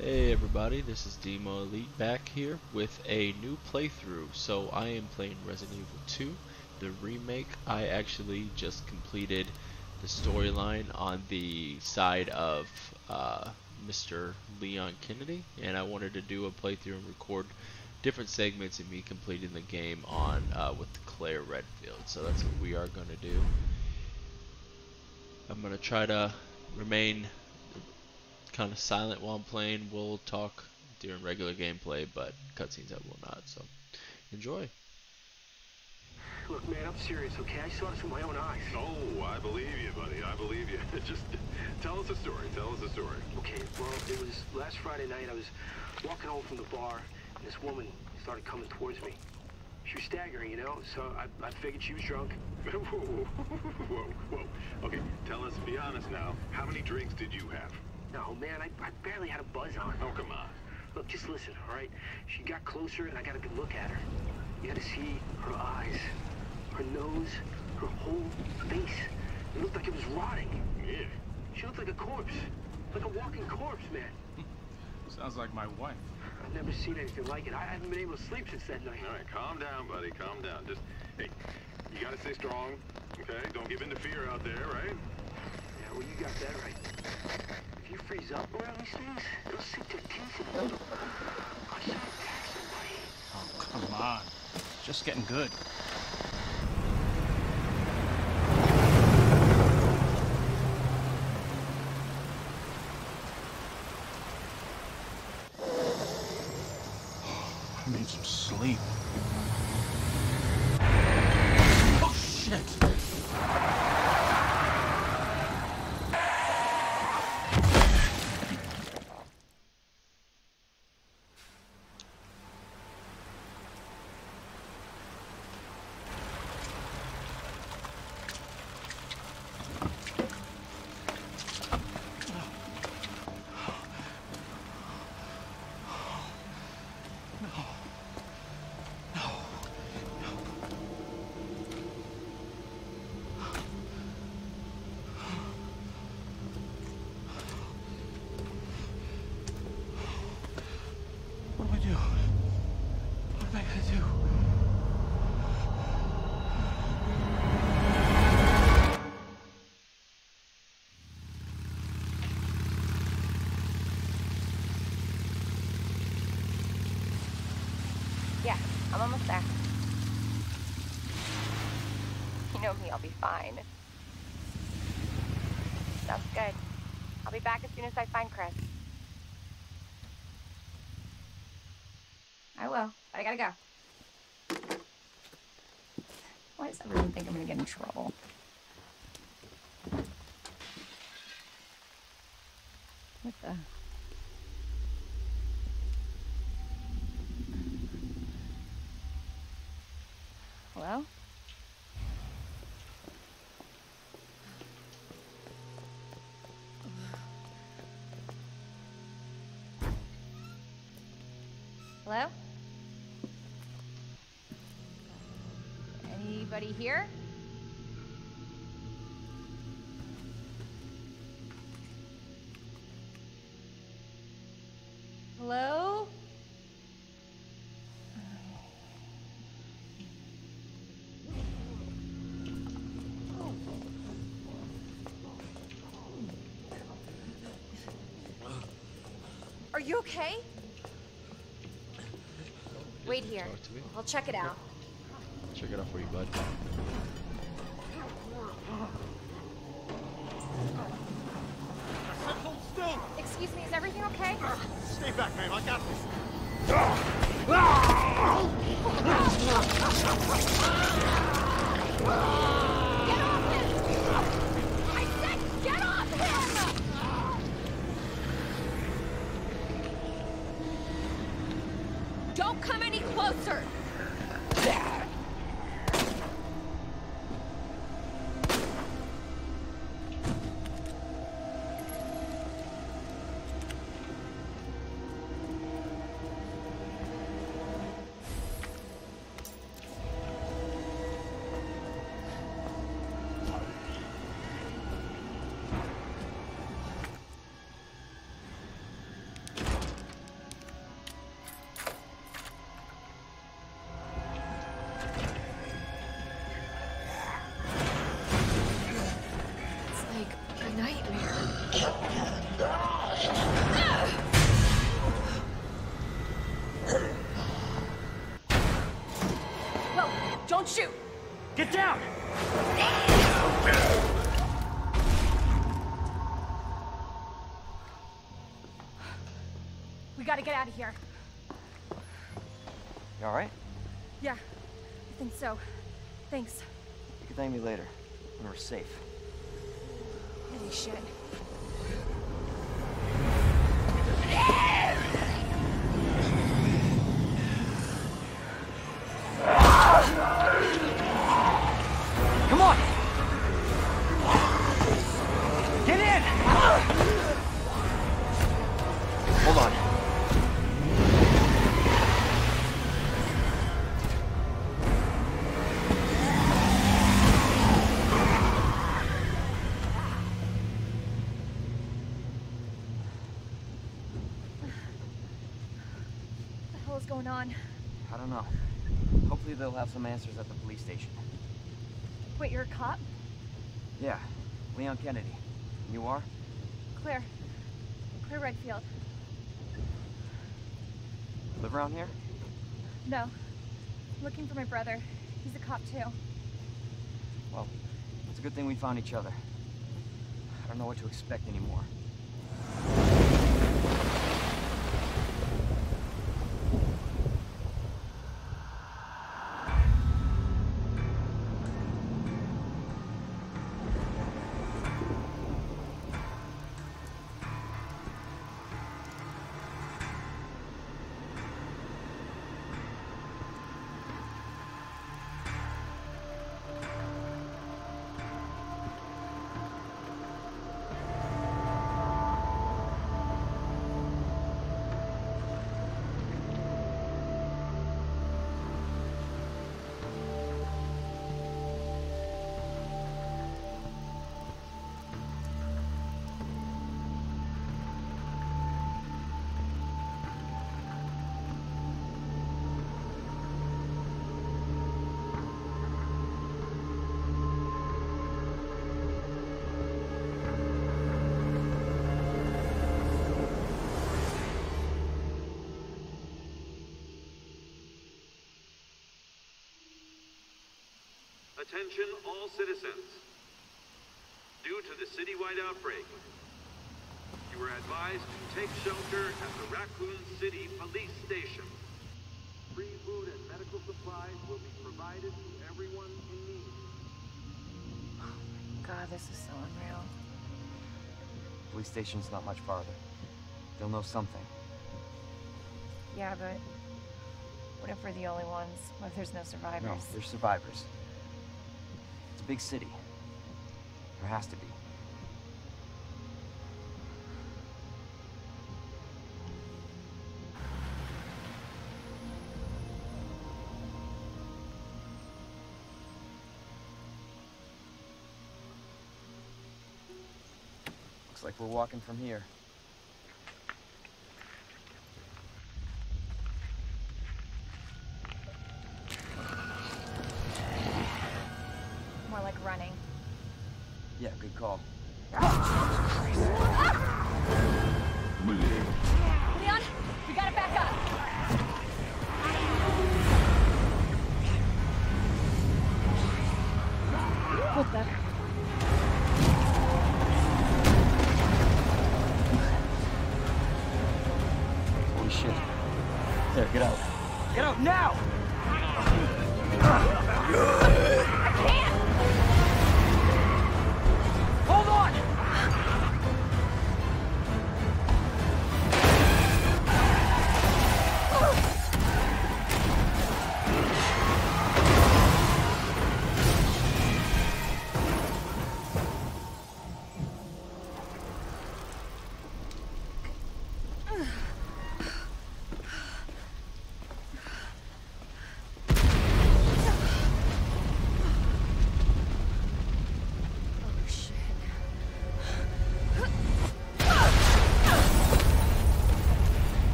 Hey everybody, this is Demo Elite back here with a new playthrough. So I am playing Resident Evil 2, the remake. I actually just completed the storyline on the side of Mr. Leon Kennedy, and I wanted to do a playthrough and record different segments of me completing the game on with Claire Redfield. So that's what we are going to do. I'm going to try to remain kind of silent while I'm playing. We'll talk during regular gameplay, but cutscenes I will not. So enjoy. Look, man, I'm serious, okay? I saw this with my own eyes. Oh, I believe you, buddy. I believe you. Just tell us a story. Tell us a story. Okay, well, it was last Friday night. I was walking home from the bar, and this woman started coming towards me. She was staggering, you know, so I figured she was drunk. Whoa, whoa, whoa. Okay, tell us, be honest now. How many drinks did you have? No, man, I barely had a buzz on. Oh, come on. Look, just listen, all right? She got closer, and I got a good look at her. You had to see her eyes, her nose, her whole face. It looked like it was rotting. Yeah. She looked like a corpse. Like a walking corpse, man. Sounds like my wife. I've never seen anything like it. I haven't been able to sleep since that night. All right, calm down, buddy. Calm down. Just, hey, you gotta stay strong, okay? Don't give in to fear out there, right? Yeah, well, you got that right. If you freeze up around these things, it'll sink their teeth in you. I should attack somebody. Oh, come on. Just getting good. I need some sleep. Oh, shit! What do I do? What am I gonna do? Yeah, I'm almost there. You know me, I'll be fine. Sounds good. I'll be back as soon as I find Chris. I will, but I gotta go. Why does everyone think I'm gonna get in trouble? What the? Hello? Hello? Anybody here? Hello? Are you okay? Wait here. Talk to me. I'll check it out. Check it out for you, bud. Hold still! Excuse me, is everything okay? Stay back, ma'am. I got this. Get off him! I said get off him! Don't come any closer! Whoa, don't shoot! Get down! We gotta get out of here. You alright? Yeah, I think so. Thanks. You can thank me later, when we're safe. Holy shit. Come on! Get in! Hold on. What the hell is going on? I don't know. Hopefully they'll have some answers at the police station. Wait, you're a cop? Yeah, Leon Kennedy. You are? Claire. Claire Redfield. Live around here? No. I'm looking for my brother. He's a cop too. Well, it's a good thing we found each other. I don't know what to expect anymore. Attention all citizens. Due to the citywide outbreak, you are advised to take shelter at the Raccoon City Police Station. Free food and medical supplies will be provided to everyone in need. God, this is so unreal. Police station's not much farther. They'll know something. Yeah, but what if we're the only ones? What if there's no survivors? No, there's survivors. It's a big city. There has to be. Looks like we're walking from here. More like running. Yeah, good call. Leon, we gotta back up. What the? Holy shit. There, get out. Get out now! I can't! Hold on!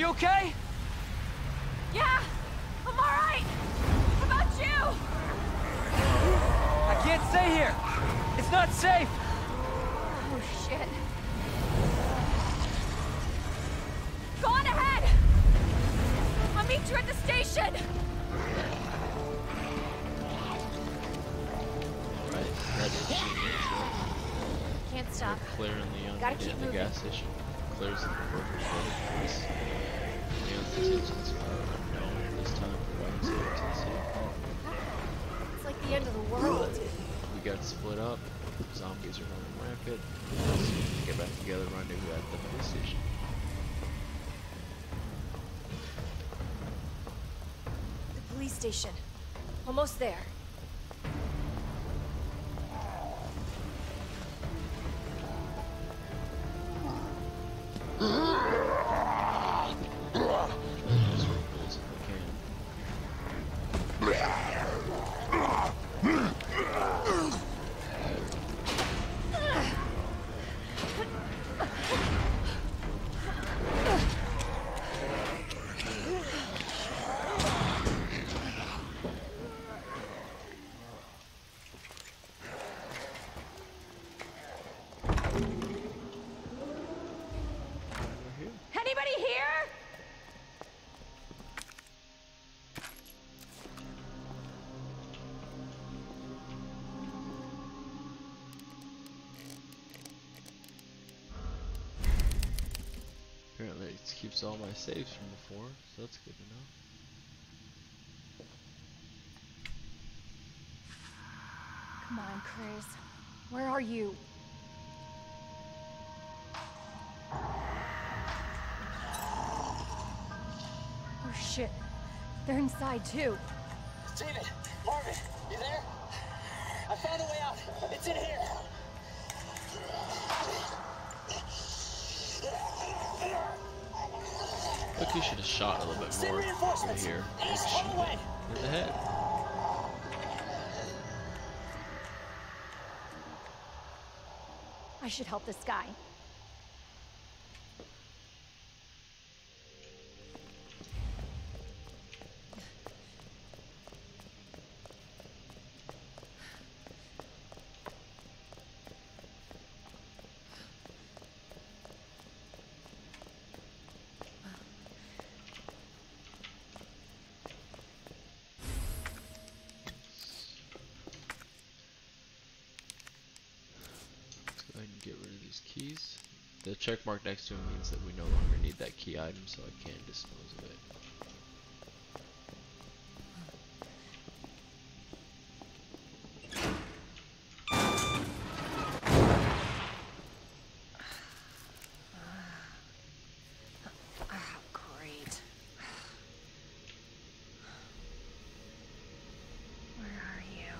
you okay? Yeah, I'm alright. How about you? I can't stay here. It's not safe. Oh, shit. Go on ahead. I'll meet you at the station. Alright, that is achievement. Can't stop. Claire and Leon Gotta meet keep at the moving. gas station. Claire's in the workers' place. Leon's intentions are unknown this time, providing safety to the city. It's like the end of the world. We got split up. Zombies are running rampant. Let's get back together, rendezvous at the police station. The police station. Almost there. Just roll bullets if I can. We're here. Anybody here? Apparently it keeps all my saves from before, so that's good to know. Come on, Chris. Where are you? Oh shit. They're inside too. David, Marvin, you there? I found a way out. It's in here. Look, you should have shot a little bit Send more over reinforcements. here. East, Shoot on the way. it in the head. I should help this guy. Let's go ahead and get rid of these keys. The check mark next to it means that we no longer need that key item, so I can dispose of it. Ah, great. Where are you?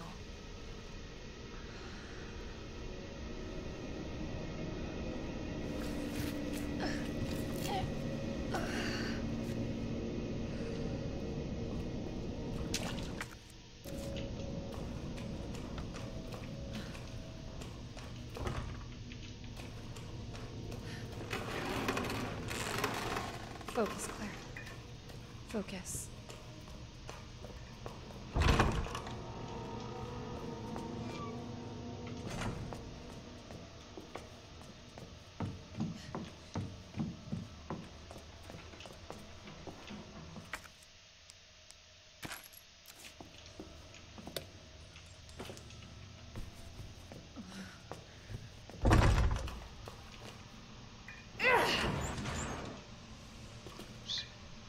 Focus, Claire. Focus. Oops.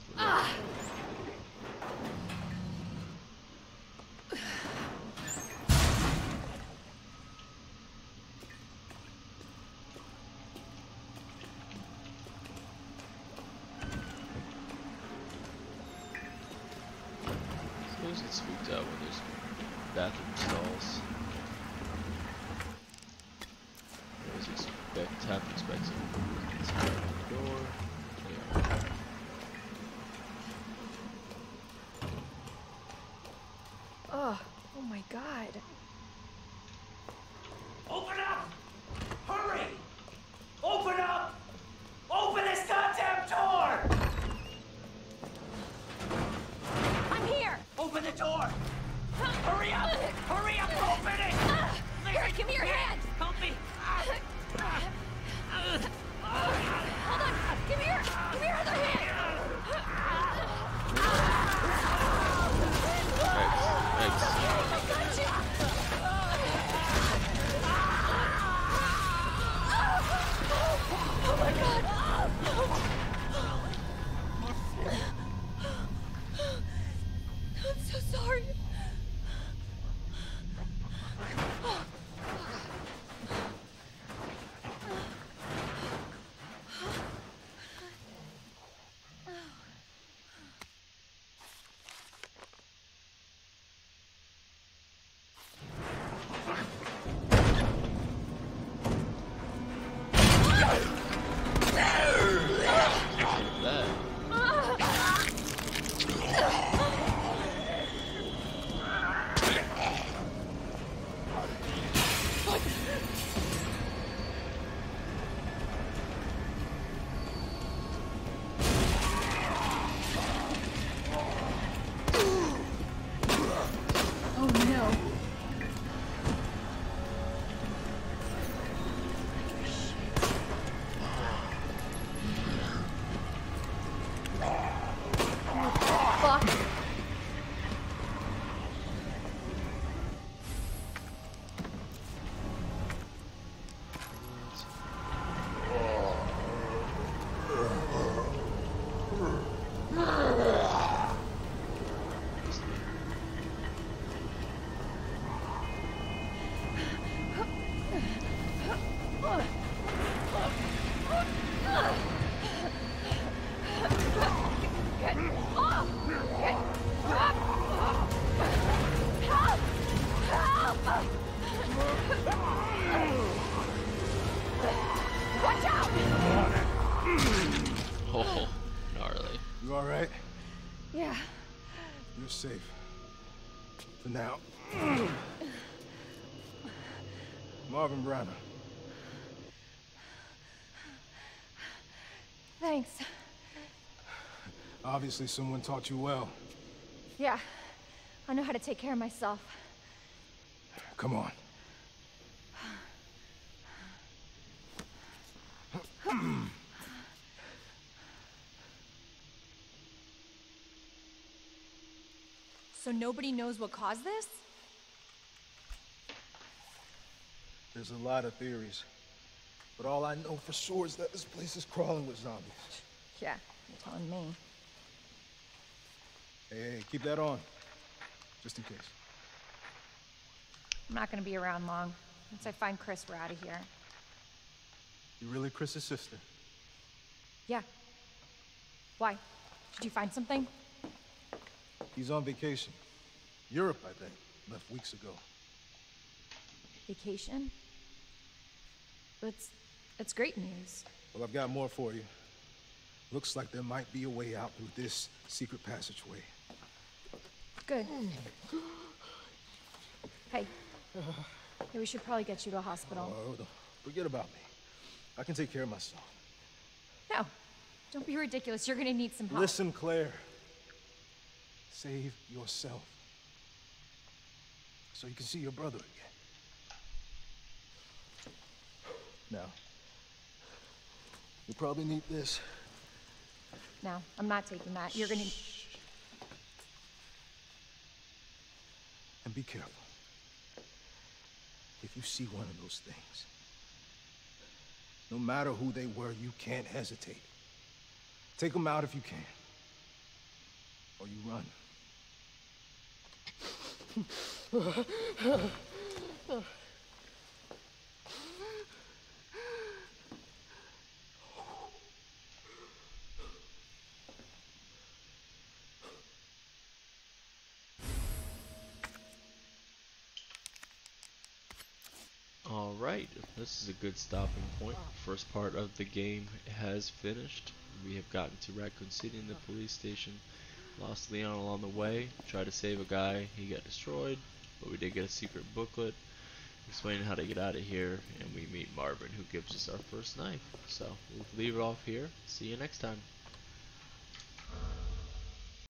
I always get spooked out when there's bathroom stalls. I always have to expect someone to come on the door. Yeah. Oh my god. Open up! Hurry! Open up! Open this goddamn door! Oh, gnarly. You all right? Yeah. You're safe. For now. Marvin Browner. Thanks. Obviously someone taught you well. Yeah. I know how to take care of myself. Come on. So nobody knows what caused this? There's a lot of theories. But all I know for sure is that this place is crawling with zombies. Yeah, you're telling me. Hey, keep that on. Just in case. I'm not gonna be around long. Once I find Chris, we're out of here. You really Chris's sister? Yeah. Why? Did you find something? He's on vacation. Europe, I think. Left weeks ago. Vacation? It's great news. Well, I've got more for you. Looks like there might be a way out through this secret passageway. Good. Hey. Hey, we should probably get you to a hospital. Oh, forget about me. I can take care of myself. No. Don't be ridiculous. You're gonna need some help. Listen, Claire. Save yourself. So you can see your brother again. Now, you probably need this. No, I'm not taking that. You're gonna... And be careful. If you see one of those things, no matter who they were, you can't hesitate. Take them out if you can. Or you run. Alright, this is a good stopping point. First part of the game has finished. We have gotten to Raccoon City in the police station. Lost Leon along the way. Tried to save a guy. He got destroyed. But we did get a secret booklet explaining how to get out of here. And we meet Marvin, who gives us our first knife. So we'll leave it off here. See you next time.